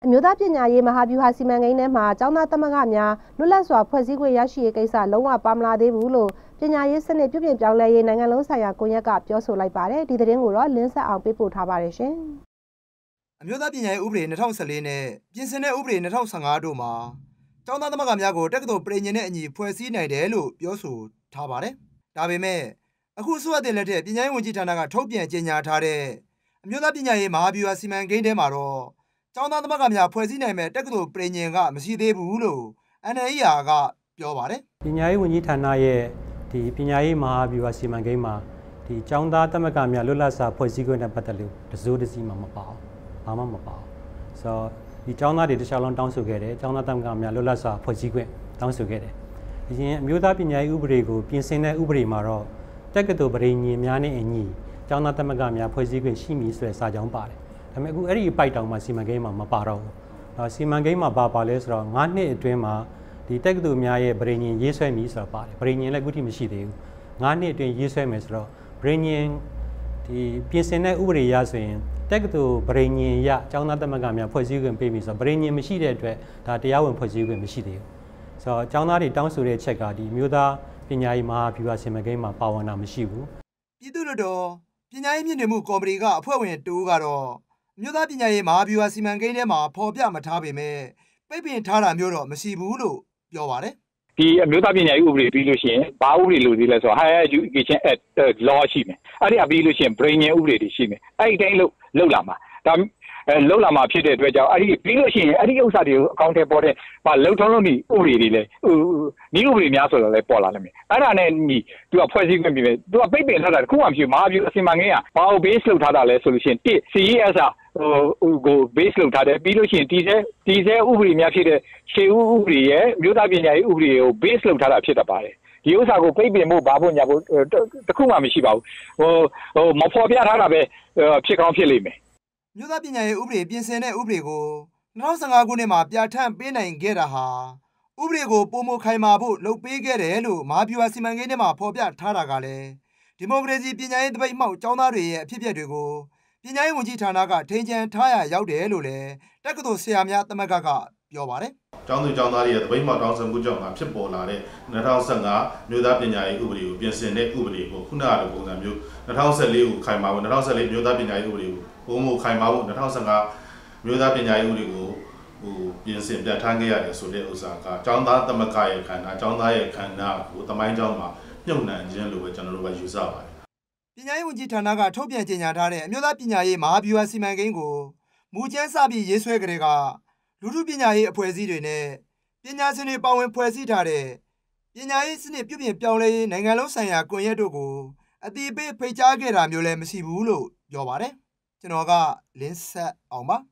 အမျိုးသားပညာရေးမဟာဗျူဟာစီမံကိန်းထဲမှာကျောင်းသားသမဂ္ဂများလွတ်လပ်စွာဖွဲ့စည်းခွင့်ရရှိရေးကိစ္စလုံးဝပါမလာသေးဘူးလို့ပညာရေးစနစ်ပြုပြင်ပြောင်းလဲရေးနိုင်ငံလုံးဆိုင်ရာကွန်ရက်ကပြောဆိုလိုက်ပါတယ်ဒီသတင်းကိုတော့လင်းဆက်အောင်ပေးပို့ထားပါတယ်ရှင်အမျိုးသားပညာရေးဥပဒေ2014နဲ့ပြင်ဆင်တဲ့ဥပဒေ2015တို့မှာကျောင်းသားသမဂ္ဂများကိုတက္ကသိုလ်ပြည်ညင်နဲ့အညီဖွဲ့စည်းနိုင်တယ်လို့ပြောဆိုထားပါတယ်ဒါပေမဲ့အခုအစိုးရတင်လက်ထက်ပညာရေးဝန်ကြီးဌာနကထုတ်ပြန်ကြေညာထားတဲ့အမျိုးသားပညာရေးမဟာဗျူဟာစီမံကိန်းထဲမှာတော့ကျောင်းသားသမဂ္ဂများဖွဲ့စည်းနိုင်မဲ့တက္ကသိုလ်ပြည်ညင်ကမရှိသေးဘူးလို့ NLER ကပြောပါတယ်ပညာရေးဝန်ကြီးဌာနရဲ့ဒီပညာရေးမဟာဗျူဟာစီမံကိန်းမှာဒီကျောင်းသားသမဂ္ဂများလွတ်လပ်စွာဖွဲ့စည်းခွင့်နဲ့ပတ်သက်လို့တစိုးတစည်းမှမပါဘူးဘာမှမပါဘူးဆိုတော့ဒီကျောင်းသားတွေတခြားလုံးတောင်းဆိုခဲ့တယ်ကျောင်းသားသမဂ္ဂများလွတ်လပ်စွာဖွဲ့စည်းခွင့်တောင်းဆိုခဲ့တယ်အရင်အမျိုးသားပညာရေးဥပဒေကိုပြင်ဆင်တဲ့ဥပဒေမှာတော့တက္ကသိုလ်ပြည်ညင်များနဲ့အညီကျောင်းသားသမဂ္ဂများဖွဲ့စည်းခွင့်ရှိမည်ဆိုတဲ့စာကြောင်းပါတယ်ဒါပေမဲ့အခုအဲ့ဒီအပိုက်တောင်မှစီမံကိန်းမှာမပါတော့ဘူးစီမံကိန်းမှာပါလဲဆိုတော့9နှစ်အတွင်းမှာဒီတက္ကသိုလ်များရဲ့ပြည်ညင်ရေးဆွဲမည်ဆိုတာပါတယ်ပြည်ညင်လည်းအခုထိမရှိသေးဘူး9နှစ်အတွင်းရေးဆွဲမယ်ဆိုတော့ပြည်ညင်ဒီပြင်ဆင်တဲ့ဥပဒေရဆိုရင်တက္ကသိုလ်ပြည်ညင်ရကျောင်းသားသမဂ္ဂများဖွဲ့စည်းခွင့်ပေးပြီဆိုတော့ပြည်ညင်မရှိတဲ့အတွက်ဒါတရားဝင်ဖွဲ့စည်းခွင့်မရှိသေးဘူးဆိုတော့ကျောင်းသားတွေတောင်းဆိုတဲ့ချက်ကဒီမျိုးသားပညာရေးမဟာဗျူဟာစီမံကိန်းမှာပါဝင်တာမရှိဘူးပြည်သူ့လွှတ်တော်ပညာရေးမြင့်တင်မှုကော်မတီကအဖွဲ့ဝင်တူကတော့အမျိုးသားပညာရေးမဟာဗျူဟာစီမံကိန်းထဲမှာဖော်ပြမထားပေမဲ့ပိတ်ပင်ထားတာမျိုးတော့မရှိဘူးလို့ပြောပါတယ်ဒီအမျိုးသားပညာရေးဥပဒေပြီးလို့ရှိရင်ဘာဥပဒေလိုသေးလဲဆိုတော့ Higher Education Act Law ရှိမယ်အဲ့ဒီအပြီးလို့ရှိရင်ပြည်ညင်ဥပဒေတွေရှိမယ်အဲ့ဒီတိုင်းလောက်လာမှာဒါလောက်လာမှာဖြစ်တဲ့အတွက်ကြောင့်အဲ့ဒီပြီးလို့ရှိရင်အဲ့ဒီဥစ္စာတွေကိုအကောင့်ထဲပေါ်တဲ့လောက်ထုံးလို့ဒီဥပဒေတွေလည်းဒီဥပဒေများဆိုတော့လည်းပေါ်လာလိမ့်မယ်အဲ့ဒါနဲ့ညီသူကဖွဲ့စည်းခွင့်ပြီးမယ်သူကပိတ်ပင်ထားတာတခုမှမရှိဘူးမဟာဗျူအစီအမံကိန်းကဘာကို base လုပ်ထားတာလဲဆိုလို့ရှိရင်CES ကို base လုပ်ထားတယ်ပြီးလို့ရှိရင်ဒီစဲဥပဒေများဖြစ်တဲ့ရှေးဥပဒေရဲ့မြို့သားပညာရေးဥပဒေကို base လုပ်ထားတာဖြစ်တတ်ပါတယ်ဒီဥစ္စာကိုပိတ်ပင်ဖို့ဘာဖို့ညာဖို့တခုမှမရှိပါဘူးမဖော်ပြထားတာပဲဖြစ်ကောင်းဖြစ်လိမ့်မယ်မြို့သားပညာရေးဥပဒေပြင်ဆင်တဲ့ဥပဒေကို2015ခုနှစ်မှာပြဋ္ဌာန်းပေးနိုင်ခဲ့တာဟာဥပဒေကိုပုံမခိုင်မာဖို့လုပ်ပေးခဲ့တယ်လို့မဟာဗျူဟာစီမံကိန်းထဲမှာဖော်ပြထားတာကလည်းဒီမိုကရေစီပညာရေးတပိတ်မှောက်ကျောင်းသားတွေရဲ့အဖြစ်အပျက်တွေကိုပညာရေးဝန်ကြီးဌာနကထိန်းချန်ထားရရောက်တယ်လို့လည်းတက္ကသိုလ်ဆရာများသမဂ္ဂကပြောပါတယ်ကျောင်းသူကျောင်းသားတွေရဲ့တပိတ်မှောက်တောင်းဆိုမှုကြောင့်ဖြစ်ပေါ်လာတဲ့2015မြို့သားပညာရေးဥပဒေကိုပြင်ဆင်တဲ့ဥပဒေကိုခုနကလိုပုံစံမျိုး2014ကိုခိုင်မာဖို့2014မြို့သားပညာရေးဥပဒေကိုပုံမခိုင်မာဖို့2015မြို့သားပညာရေးဥပဒေကိုပြင်ဆင်ပြဋ္ဌာန်းခဲ့ရတယ်ဆိုတဲ့ဥစ္စာကကျောင်းသားသမဂ္ဂရဲ့ခန္ဓာကျောင်းသားရဲ့ခန္ဓာကိုတမိုင်းကျောင်းမှာမြုပ်နှံခြင်းလို့ပဲကျွန်တော်တို့ကယူဆပါတယ်ပညာရေးဝန်ကြီးဌာနကထုတ်ပြန်ကြေညာထားတဲ့အမျိုးသားပညာရေးမဟာဗျူဟာစီမံကိန်းကိုမူကျန်းစပြီးရေးဆွဲကြတဲ့ကလူထုပညာရေးအဖွဲ့အစည်းတွေနဲ့ပညာရှင်တွေပါဝင်ဖွဲ့စည်းထားတဲ့ပညာရေးစနစ်ပြုပြင်ပြောင်းလဲရေးနိုင်ငံလုံးဆိုင်ရာကွန်ရက်တို့ကိုအတိအပေးဖိတ်ကြားခဲ့တာမျိုးလည်းမရှိဘူးလို့ပြောပါတယ်ကျွန်တော်ကလင်းဆက်အောင်ပါ